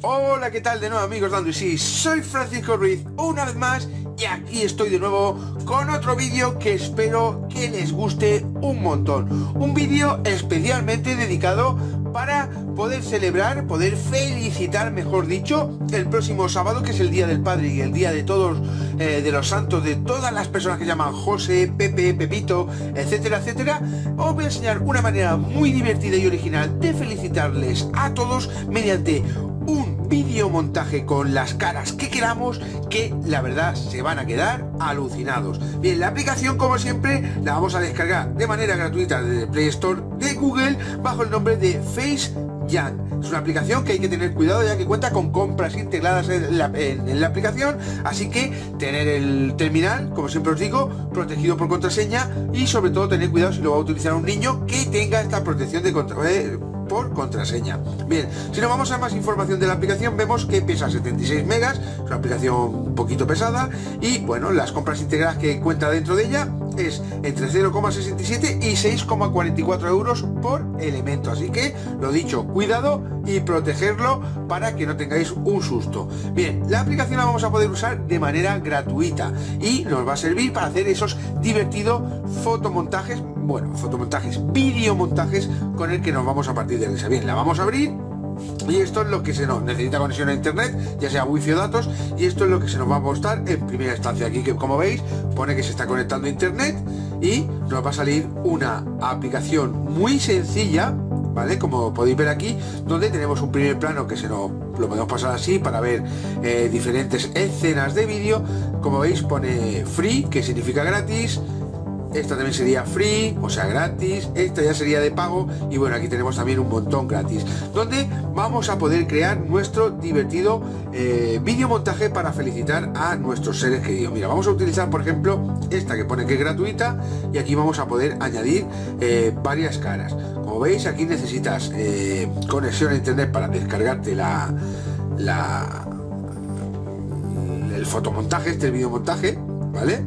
Hola, ¿qué tal de nuevo, amigos de Android? Sí, soy Francisco Ruiz, una vez más, y aquí estoy de nuevo con otro vídeo que espero que les guste un montón. Un vídeo especialmente dedicado para poder celebrar, poder felicitar, mejor dicho, el próximo sábado, que es el Día del Padre y el Día de todos, de los santos, de todas las personas que llaman José, Pepe, Pepito, etcétera, etcétera. Os voy a enseñar una manera muy divertida y original de felicitarles a todos mediante un videomontaje con las caras que queramos, que la verdad se van a quedar alucinados. Bien, la aplicación, como siempre, la vamos a descargar de manera gratuita desde el Play Store de Google bajo el nombre de FaceYang. Es una aplicación que hay que tener cuidado, ya que cuenta con compras integradas en la aplicación, así que tener el terminal, como siempre os digo, protegido por contraseña, y sobre todo tener cuidado si lo va a utilizar un niño que tenga esta protección de por contraseña. Bien, si nos vamos a más información de la aplicación, vemos que pesa 76 megas, es una aplicación un poquito pesada, y bueno, las compras integradas que cuenta dentro de ella es entre 0,67 y 6,44 euros por elemento, así que lo dicho, cuidado y protegerlo para que no tengáis un susto. Bien, la aplicación la vamos a poder usar de manera gratuita y nos va a servir para hacer esos divertidos fotomontajes, videomontajes con el que nos vamos a partir de risa. Bien, la vamos a abrir. Y esto es lo que se nos necesita: conexión a internet, ya sea wifi o datos, y esto es lo que se nos va a mostrar en primera instancia. Aquí, que como veis, pone que se está conectando a internet y nos va a salir una aplicación muy sencilla, ¿vale? Como podéis ver aquí, donde tenemos un primer plano que lo podemos pasar así para ver diferentes escenas de vídeo. Como veis, pone free, que significa gratis. Esta también sería free, o sea, gratis. Esta ya sería de pago. Y bueno, aquí tenemos también un montón gratis, donde vamos a poder crear nuestro divertido videomontaje para felicitar a nuestros seres queridos. Mira, vamos a utilizar, por ejemplo, esta que pone que es gratuita, y aquí vamos a poder añadir varias caras. Como veis, aquí necesitas conexión a internet para descargarte el fotomontaje, el videomontaje, ¿vale?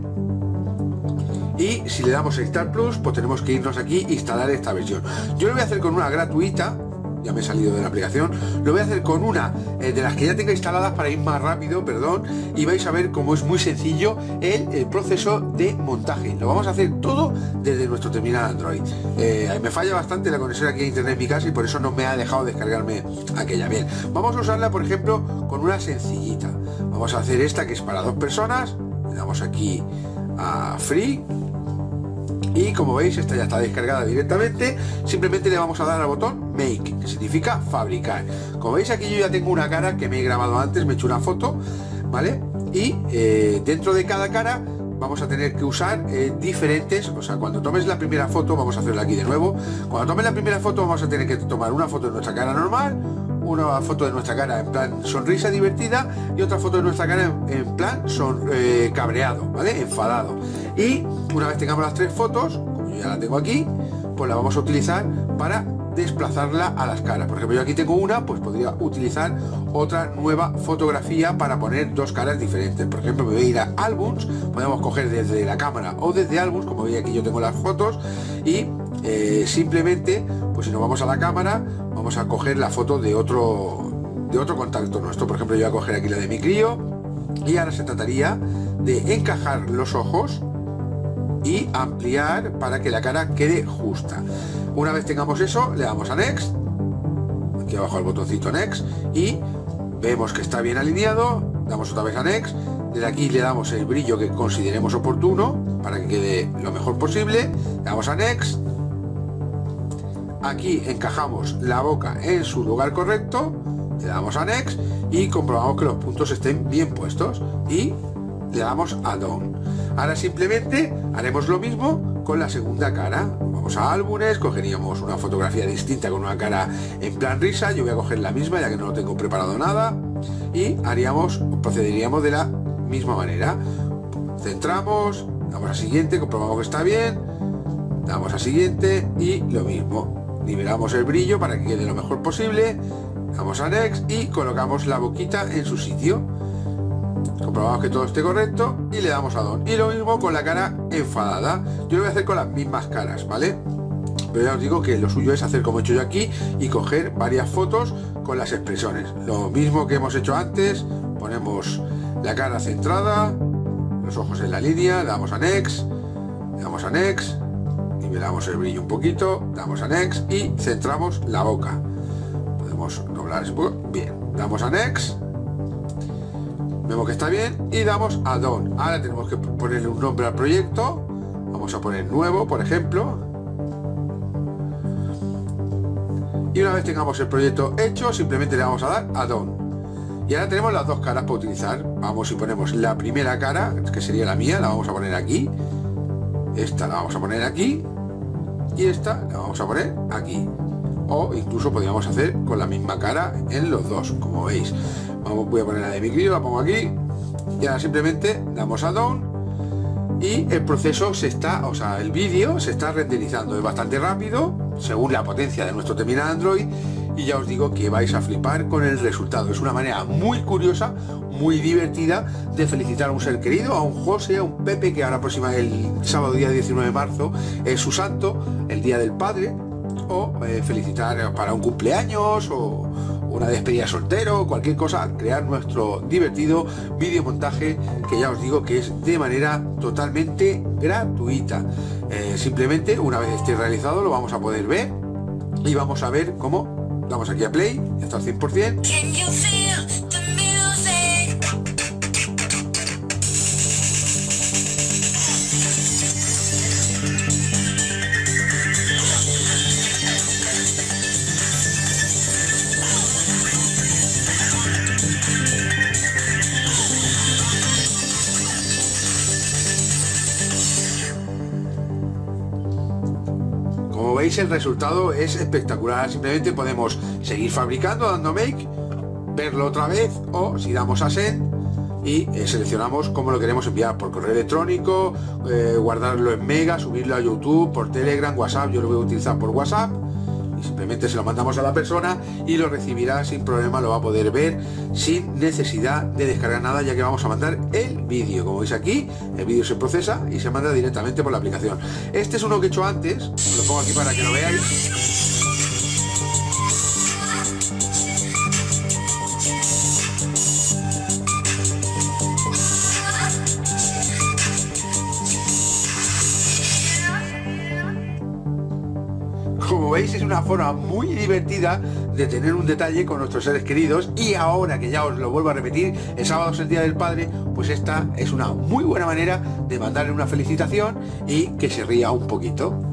Y si le damos a Star Plus, pues tenemos que irnos aquí e instalar esta versión. Yo lo voy a hacer con una gratuita, ya me he salido de la aplicación. Lo voy a hacer con una de las que ya tenga instaladas para ir más rápido, y vais a ver cómo es muy sencillo el proceso de montaje. Lo vamos a hacer todo desde nuestro terminal Android. Me falla bastante la conexión aquí a internet en mi casa y por eso no me ha dejado descargarme aquella. Bien, vamos a usarla, por ejemplo, con una sencillita. Vamos a hacer esta, que es para 2 personas. Le damos aquí a free. Y como veis, esta ya está descargada directamente. Simplemente le vamos a dar al botón Make, que significa fabricar. Como veis, aquí yo ya tengo una cara que me he grabado antes, me he hecho una foto, ¿vale? Y dentro de cada cara vamos a tener que usar diferentes. O sea, cuando tomes la primera foto, vamos a hacerla aquí de nuevo. Cuando tomes la primera foto, vamos a tener que tomar una foto de nuestra cara normal, una foto de nuestra cara en plan sonrisa divertida, y otra foto de nuestra cara en plan cabreado, ¿vale? Enfadado. Y una vez tengamos las 3 fotos, como yo ya la tengo aquí, pues la vamos a utilizar para desplazarla a las caras. Por ejemplo, yo aquí tengo una, pues podría utilizar otra nueva fotografía para poner 2 caras diferentes. Por ejemplo, me voy a ir a álbums, podemos coger desde la cámara o desde álbums. Como veis, aquí yo tengo las fotos, y simplemente, pues si nos vamos a la cámara, vamos a coger la foto de otro contacto nuestro. Por ejemplo, yo voy a coger aquí la de mi crío, y ahora se trataría de encajar los ojos y ampliar para que la cara quede justa. Una vez tengamos eso, le damos a Next, aquí abajo al botoncito Next, y vemos que está bien alineado. Damos otra vez a Next. Desde aquí le damos el brillo que consideremos oportuno para que quede lo mejor posible. Le damos a Next. Aquí encajamos la boca en su lugar correcto. Le damos a Next y comprobamos que los puntos estén bien puestos, y le damos a Done. Ahora simplemente haremos lo mismo con la segunda cara. Vamos a álbumes, cogeríamos una fotografía distinta con una cara en plan risa. Yo voy a coger la misma, ya que no lo tengo preparado nada, y procederíamos de la misma manera. Centramos, damos a siguiente, comprobamos que está bien, damos a siguiente, y lo mismo, nivelamos el brillo para que quede lo mejor posible. Damos a Next y colocamos la boquita en su sitio. Comprobamos que todo esté correcto y le damos a Done. Y lo mismo con la cara enfadada. Yo lo voy a hacer con las mismas caras, ¿vale? pero ya os digo que lo suyo es hacer como he hecho yo aquí y coger varias fotos con las expresiones. Lo mismo que hemos hecho antes, ponemos la cara centrada, los ojos en la línea, le damos a Next, le damos a Next, nivelamos el brillo un poquito, damos a Next y centramos la boca. Podemos doblar un poco, bien, damos a Next, vemos que está bien y damos a Done. Ahora tenemos que ponerle un nombre al proyecto, vamos a poner nuevo, por ejemplo. Y una vez tengamos el proyecto hecho, simplemente le vamos a dar a Done. Y ahora tenemos las dos caras para utilizar. Vamos y ponemos la primera cara, que sería la mía, la vamos a poner aquí. Esta la vamos a poner aquí. Y esta la vamos a poner aquí. O incluso podríamos hacer con la misma cara en los dos, como veis. Voy a poner la de mi crío, la pongo aquí. Y ahora simplemente damos a Done. Y el proceso se está, o sea, el vídeo se está renderizando. Es bastante rápido, según la potencia de nuestro terminal Android. Y ya os digo que vais a flipar con el resultado. Es una manera muy curiosa, muy divertida de felicitar a un ser querido, a un José, a un Pepe, que ahora próxima el sábado día 19 de marzo es su santo, el día del padre, o felicitar para un cumpleaños o una despedida soltero, cualquier cosa, crear nuestro divertido videomontaje, que ya os digo que es de manera totalmente gratuita. Simplemente una vez esté realizado lo vamos a poder ver y vamos a ver cómo. Damos aquí a play, ya está al 100%. Como veis, el resultado es espectacular. Simplemente podemos seguir fabricando dando make, verlo otra vez, o si damos a send y seleccionamos cómo lo queremos enviar, por correo electrónico, guardarlo en Mega, subirlo a YouTube, por Telegram, WhatsApp. Yo lo voy a utilizar por WhatsApp y simplemente se lo mandamos a la persona y lo recibirá sin problema, lo va a poder ver sin necesidad de descargar nada, ya que vamos a mandar el vídeo. Como veis aquí, el vídeo se procesa y se manda directamente por la aplicación. Este es uno que he hecho antes, os lo pongo aquí para que lo veáis. Como veis, es una forma muy divertida de tener un detalle con nuestros seres queridos. Y ahora que ya os lo vuelvo a repetir, el sábado es el Día del Padre, pues esta es una muy buena manera de mandarle una felicitación y que se ría un poquito.